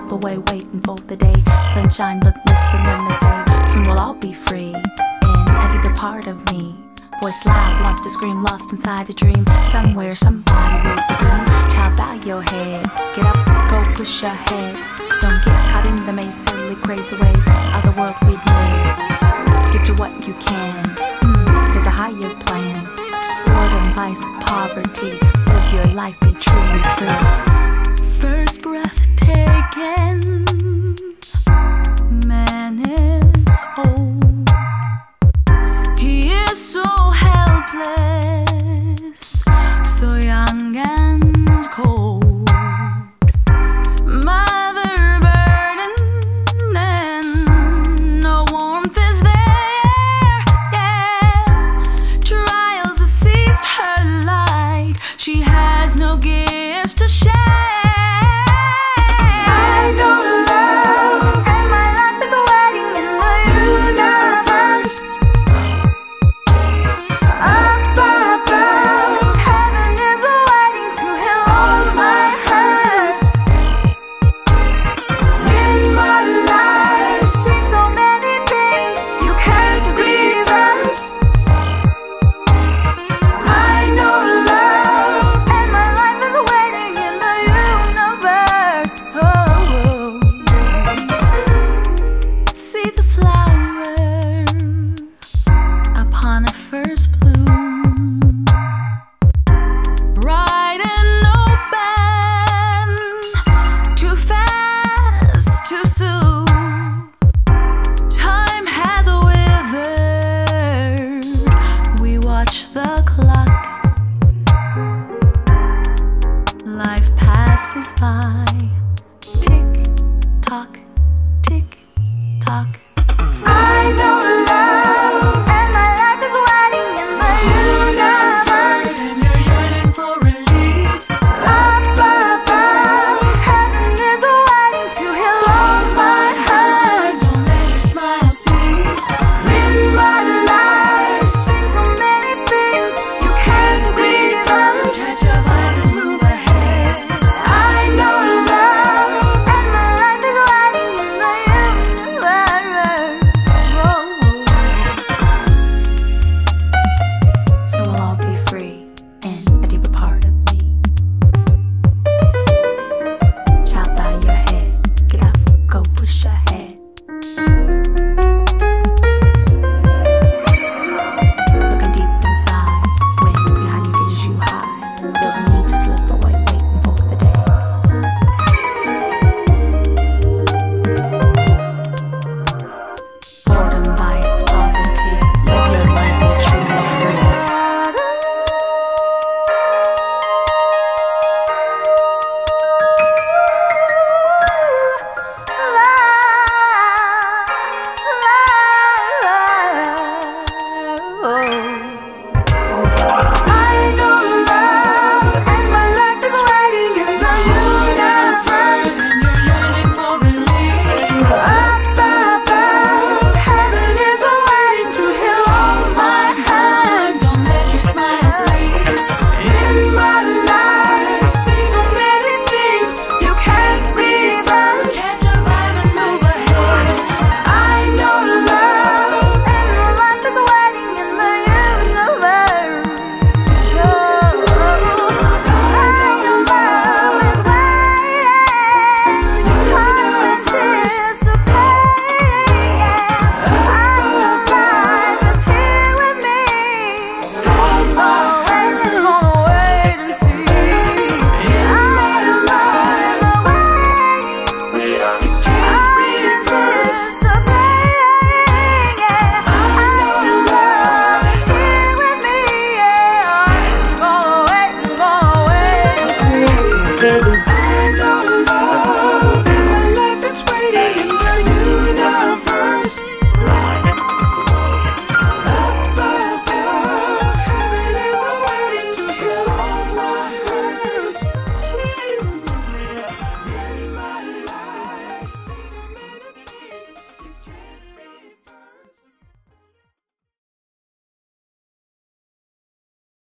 step away, waiting for the day. Sunshine, but listen when they say soon we'll all be free. In a deeper part of me, voice loud wants to scream, lost inside a dream. Somewhere somebody will begin. Child, bow your head, get up, go push ahead. Don't get caught in the maze, silly crazy ways of the world we've made. Give to what you can, there's a higher plan. Boredom, vice, poverty, live your life, be truly free. First breath taken, man is old. He is so helpless, so young and cold. Mother burden and no warmth is there, yeah. Trials have seized her light, she has no gifts to share. Life passes by, tick tock, tick tock.